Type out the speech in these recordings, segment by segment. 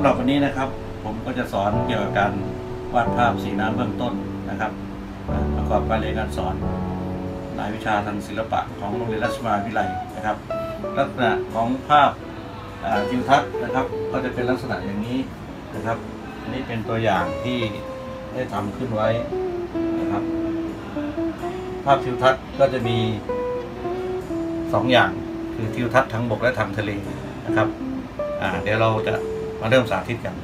ำหรับวันนี้นะครับผมก็จะสอนเกี่ยวกับการวาดภาพสีน้ำเบื้องต้นนะครับประกอบการเรียนการสอนรายวิชาทางศิลปะของโรงเรียนราชมหาวิทยาลัยนะครับลักษณะของภาพทิวทัศน์นะครับก็จะเป็นลักษณะอย่างนี้นะครับอันนี้เป็นตัวอย่างที่ได้ทำขึ้นไว้นะครับภาพทิวทัศน์ก็จะมี2 อย่างคือทิวทัศน์ทางบกและทางทะเลนะครับเดี๋ยวเราจะมาเริ่มสาธิตกัน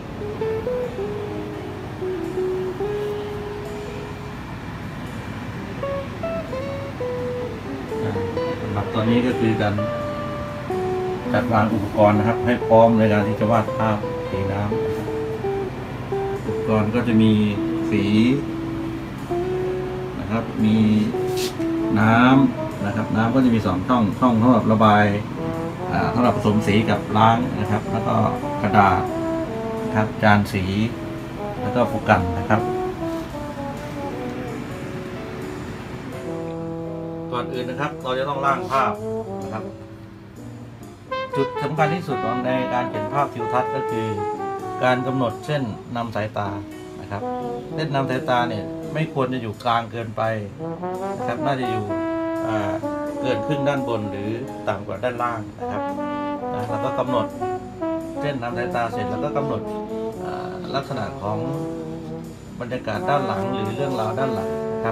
สำหรับตัวนี้ก็คือการจัดวางอุปกรณ์นะครับให้พร้อมในการที่จะวาดภาพสีน้ำอุปกรณ์ก็จะมีสีนะครับมีน้ำนะครับน้ำก็จะมี2 ช่องสำหรับระบายสำหรับผสมสีกับล้างนะครับแล้วก็กระดาษนะครับจานสีแล้วก็โฟกัสนะครับก่อนอื่นนะครับเราจะต้องร่างภาพนะครับจุดสำคัญที่สุดในการเขียนภาพทิวทัศน์ก็คือการกำหนดเส้นนำสายตานะครับเส้นนำสายตาเนี่ยไม่ควรจะอยู่กลางเกินไปนะครับน่าจะอยู่เกินครึ่งด้านบนหรือต่ำกว่าด้านล่างนะครับแล้วก็กำหนดเส้นนำสายตาเสร็จแล้วก็กำหนดลักษณะของบรรยากาศด้านหลังหรือเรื่องราวด้านหลังนะครับ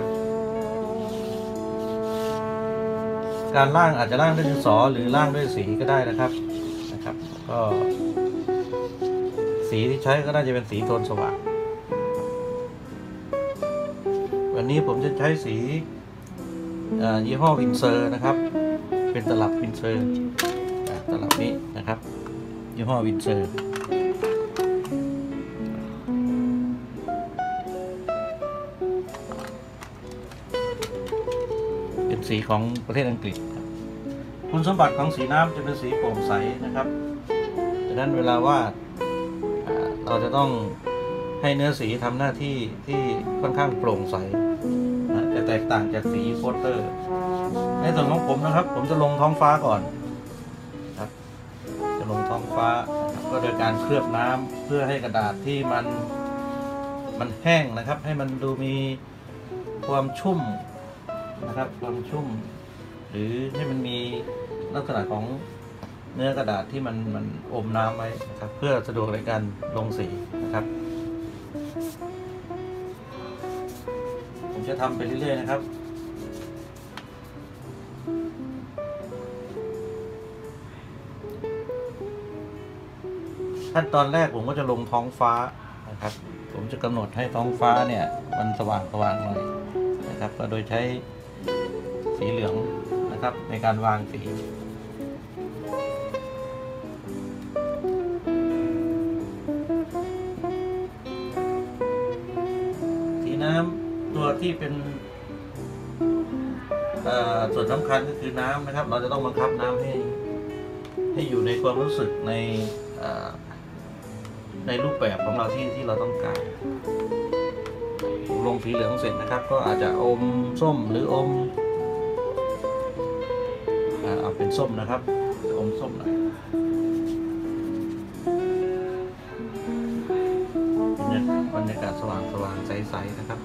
การร่างอาจจะร่างด้วยดินสอหรือร่างด้วยสีก็ได้นะครับก็สีที่ใช้ก็น่าจะเป็นสีโทนสว่างวันนี้ผมจะใช้สียี่ห้อวินเซอร์นะครับเป็นตลับวินเซอร์ตลับนี้นะครับยี่ห้อวินเซอร์เป็นสีของประเทศอังกฤษคุณสมบัติของสีน้ำจะเป็นสีโปร่งใสนะครับดังนั้นเวลาวาดเราจะต้องให้เนื้อสีทำหน้าที่ที่ค่อนข้างโปร่งใสจะแตกต่างจากสีโปสเตอร์ในส่วนของผมนะครับผมจะลงท้องฟ้าก่อนครับจะลงท้องฟ้าก็โดยการเคลือบน้ำเพื่อให้กระดาษที่มันแห้งนะครับให้มันดูมีความชุ่มนะครับความชุ่มหรือให้มันมีลักษณะของเนื้อกระดาษที่มันอมน้ำไว้นะครับเพื่อสะดวกในการลงสีนะครับผมจะทำไปเรื่อยๆนะครับขั้นตอนแรกผมก็จะลงท้องฟ้านะครับผมจะกำหนดให้ท้องฟ้าเนี่ยมันสว่างหน่อยนะครับก็โดยใช้สีเหลืองนะครับในการวางสีน้ำตัวที่เป็นส่วนสำคัญก็คือน้ำนะครับเราจะต้องบังคับน้ำให้อยู่ในความรู้สึกในรูปแบบของเราที่เราต้องการลงสีเหลืองเสร็จนะครับก็อาจจะอมส้มหรืออมเอาเป็นส้มนะครับอมส้มหน่อยบรรยากาศสว่างใสๆนะครับ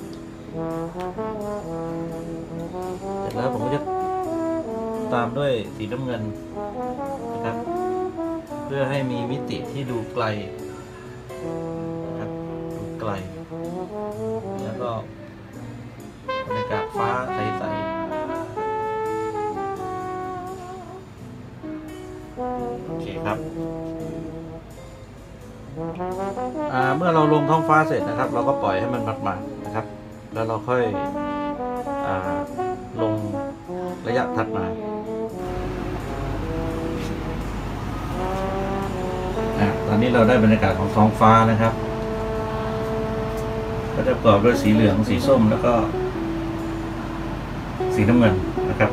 เสร็จแล้วผมก็จะตามด้วยสีน้ำเงินนะครับเพื่อให้มีมิติที่ดูไกลนะครับดูไกลแล้วก็บรรยากาศฟ้าใสๆโอเคครับเมื่อเราลงท้องฟ้าเสร็จนะครับเราก็ปล่อยให้มันหมาดๆนะครับแล้วเราค่อยลงระยะถัดมาตอนนี้เราได้บรรยากาศของท้องฟ้านะครับก็จะประกอบด้วยสีเหลืองสีส้มแล้วก็สีน้ำเงินนะครับ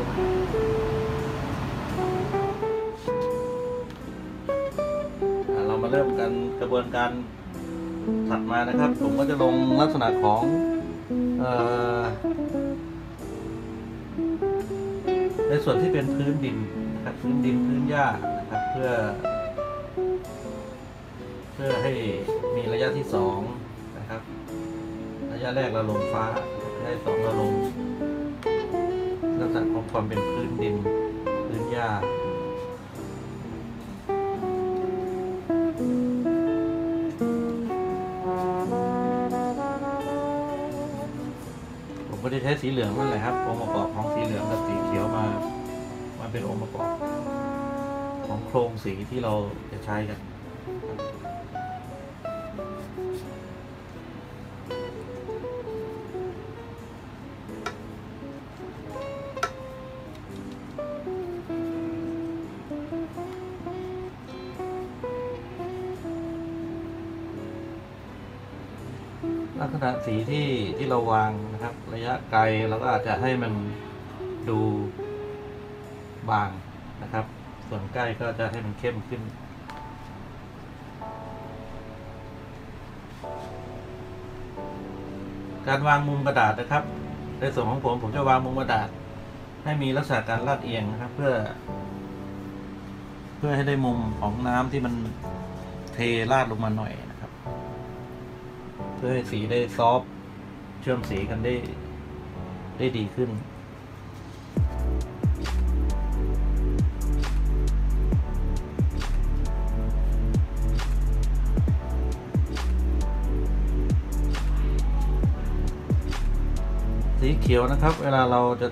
เรามาเริ่มกันกระบวนการถัดมานะครับผมก็จะลงลักษณะของในส่วนที่เป็นพื้นดินนะครับพื้นหญ้านะครับเพื่อเพื่อให้มีระยะที่สองนะครับระยะแรกเราลงฟ้าระยะสองเราลงลักษณะของความเป็นพื้นดินพื้นหญ้าผมก็ได้ใช้สีเหลืองนั่นแหละครับองค์ประกอบของสีเหลืองกับสีเขียวมาเป็นองค์ประกอบของโครงสีที่เราจะใช้กันลักษณะสีที่เราวางนะครับระยะไกลเราก็อาจจะให้มันดูบางนะครับส่วนใกล้ก็จะให้มันเข้มขึ้นการวางมุมกระดาษนะครับในส่วนของผมจะวางมุมกระดาษให้มีลักษณะการลาดเอียงนะครับเพื่อให้ได้มุมของน้ำที่มันเทราดลงมาหน่อยนะครับเพื่อให้สีได้ซอฟต์เชื่อมสีกันได้ดีขึ้นสีเขียวนะครับเวลาเราจะ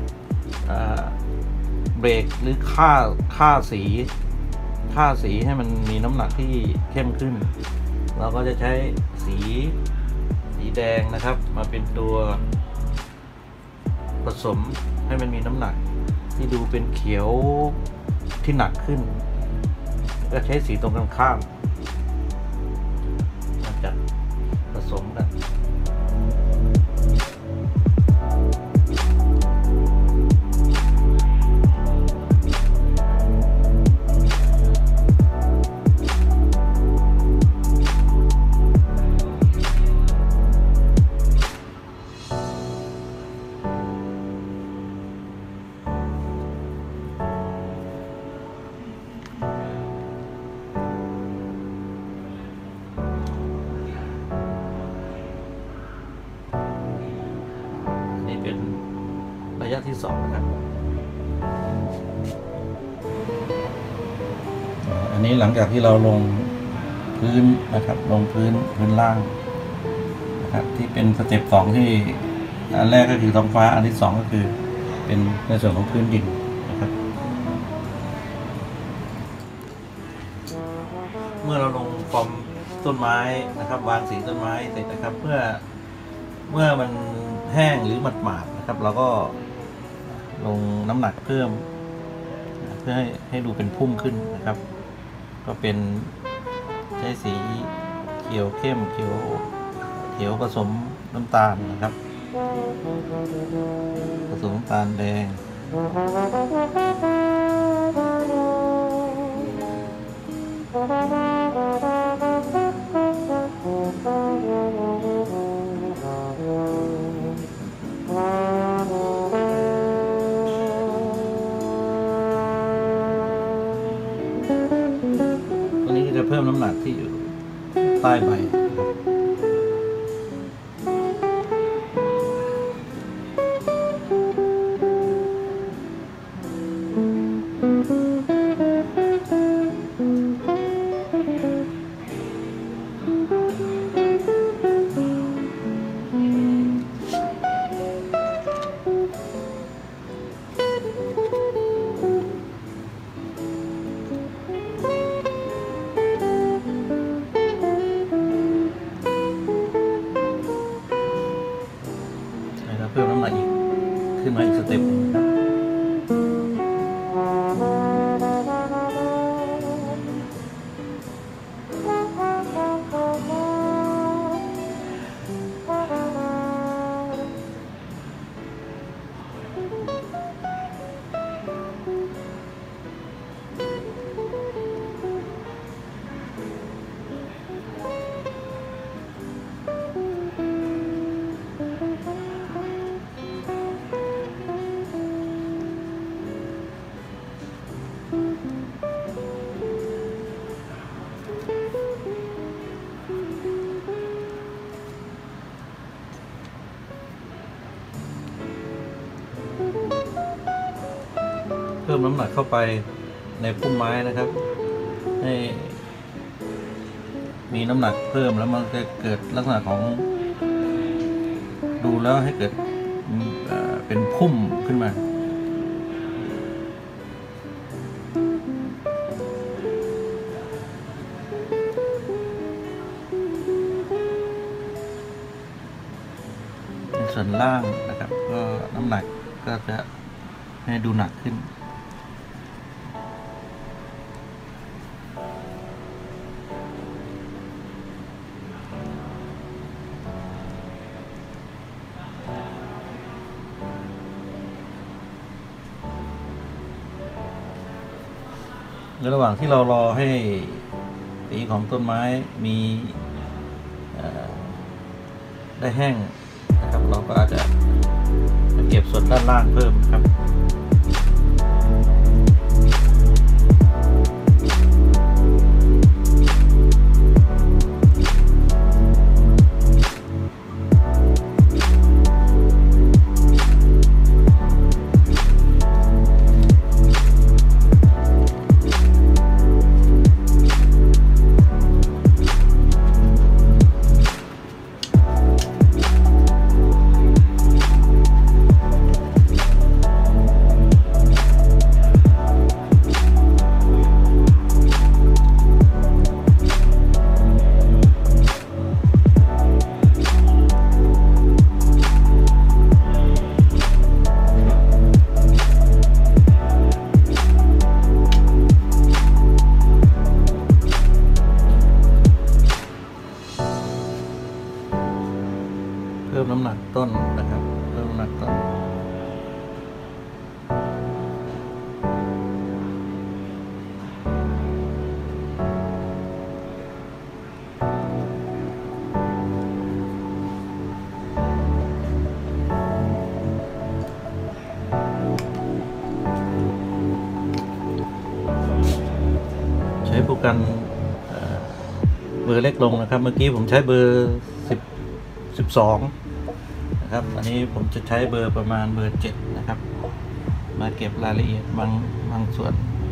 เบรกหรือค่าสีให้มันมีน้ำหนักที่เข้มขึ้นเราก็จะใช้สีแดงนะครับมาเป็นตัวผสมให้มันมีน้ำหนักที่ดูเป็นเขียวที่หนักขึ้นก็ใช้สีตรงกันข้ามมาจัดผสมกันเป็นระยะที่สองนะครับอันนี้หลังจากที่เราลงพื้นนะครับลงพื้นล่างนะครับที่เป็นสเต็ปสองที่อันแรกก็คือท้องฟ้าอันที่สองก็คือเป็นในส่วนของพื้นดินนะครับเมื่อเราลงฟอร์มต้นไม้นะครับวางสีต้นไม้เสร็จนะครับเมื่อมันแห้งหรือหมาดนะครับเราก็ลงน้ำหนักเพิ่มเพื่อให้ดูเป็นพุ่มขึ้นนะครับก็เป็นใช้สีเขียวเข้มเขียวผสมน้ำตาลนะครับผสมน้ำตาลแดงตัวนี้จะเพิ่มน้ำหนักที่อยู่ใต้ใบเพิ่มน้ำหนักอีกขึ้นมาอีกสเต็ปนึงครับมน้ำหนักเข้าไปในพุ่มไม้นะครับให้มีน้ำหนักเพิ่มแล้วมันจะเกิดลักษณะของดูแล้วให้เกิดเป็นพุ่มขึ้นมาส่วนล่างนะครับก็น้ำหนักก็จะให้ดูหนักขึ้นในระหว่างที่เรารอให้สีของต้นไม้มีได้แห้งนะครับเราก็อาจจะเก็บส่วนด้านล่างเพิ่มครับเพิ่มน้ำหนักต้นนะครับเพิ่มน้ำหนักต้นใช้โปรแกรมเบอร์เล็กลงนะครับเมื่อกี้ผมใช้เบอร์12นะครับอันนี้ผมจะใช้เบอร์ประมาณเบอร์7นะครับมาเก็บรายละเอียดบางส่วน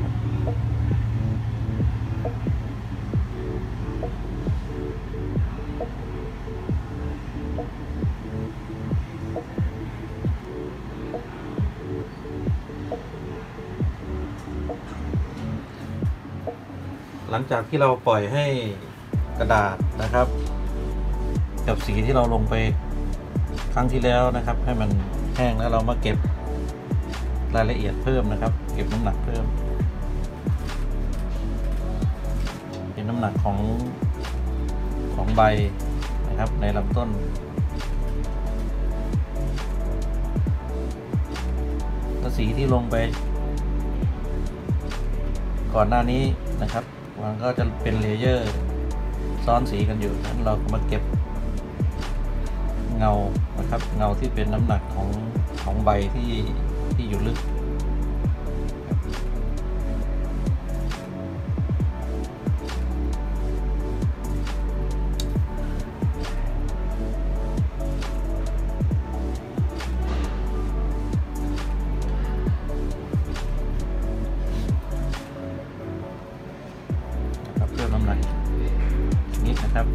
หลังจากที่เราปล่อยให้กระดาษนะครับกับสีที่เราลงไปครั้งที่แล้วนะครับให้มันแห้งแล้วเรามาเก็บรายละเอียดเพิ่มนะครับเก็บน้ำหนักเพิ่มเป็นน้ำหนักของใบนะครับในลำต้นและสีที่ลงไปก่อนหน้านี้นะครับมันก็จะเป็นเลเยอร์ซ้อนสีกันอยู่นั้นเราก็มาเก็บเงานะครับเงาที่เป็นน้ำหนักของใบที่อยู่ลึกนะครับเพิ่มน้ำหนักนิดนะครับ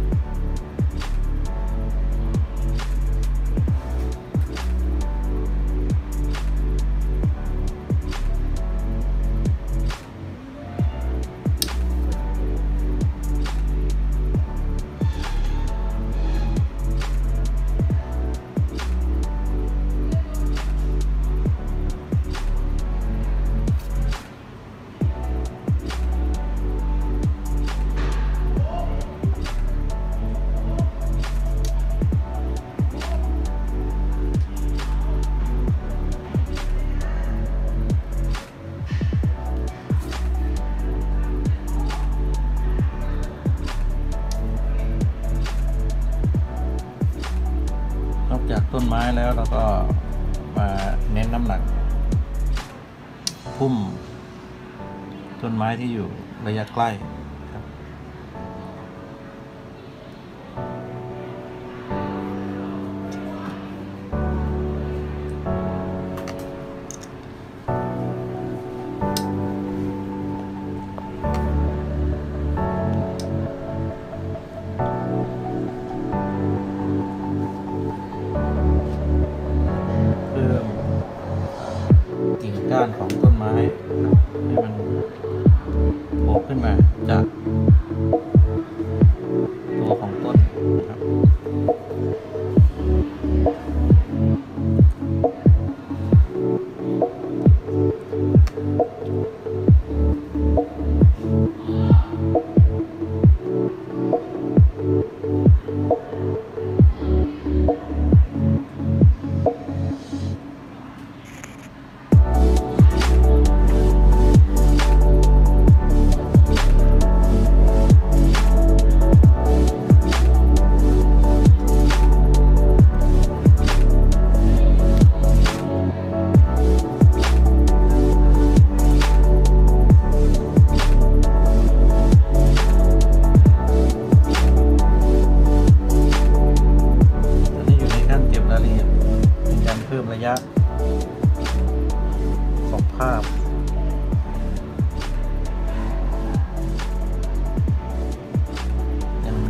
จากต้นไม้แล้วเราก็มาเน้นน้ำหนักพุ่มต้นไม้ที่อยู่ระยะใกล้ครับ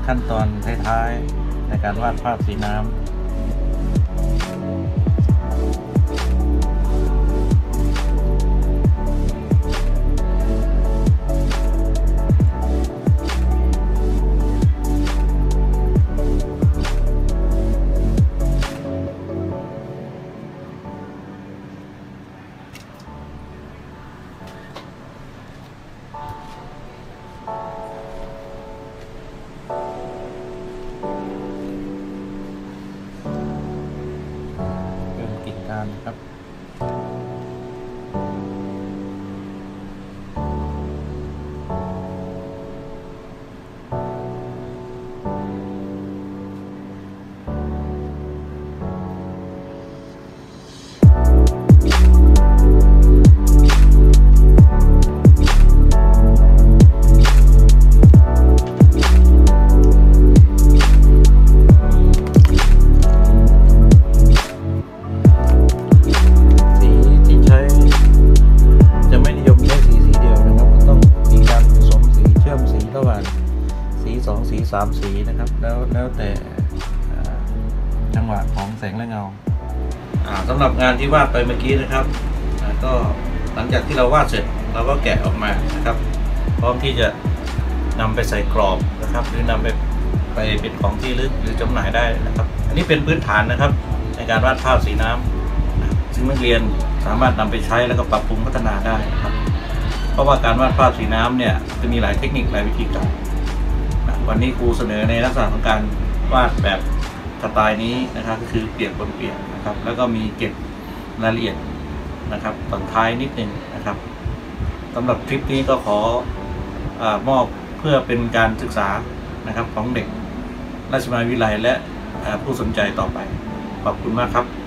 ขั้นตอนท้ายๆในการวาดภาพสีน้ำครับสี3 สีนะครับแล้วแต่จังหวะของแสงและเงาสำหรับงานที่วาดไปเมื่อกี้นะครับก็หลังจากที่เราวาดเสร็จเราก็แกะออกมานะครับพร้อมที่จะนำไปใส่กรอบนะครับหรือนำไปเป็นของที่ลึกหรือจำหน่ายได้นะครับอันนี้เป็นพื้นฐานนะครับในการวาดภาพสีน้ำซึ่งนักเรียนสามารถนำไปใช้แล้วก็ปรับปรุงพัฒนาได้นะครับเพราะว่าการวาดภาพสีน้ำเนี่ยจะมีหลายเทคนิคหลายวิธีการวันนี้ครูเสนอในลักษณะของการวาดแบบสไตล์นี้นะครับก็คือเปียกบนเปียกนะครับแล้วก็มีเก็บรายละเอียดนะครับตอนท้ายนิดนึงนะครับสำหรับคลิปนี้ก็ขอมอบเพื่อเป็นการศึกษานะครับของเด็กราชมหาวิทยาลัยและผู้สนใจต่อไปขอบคุณมากครับ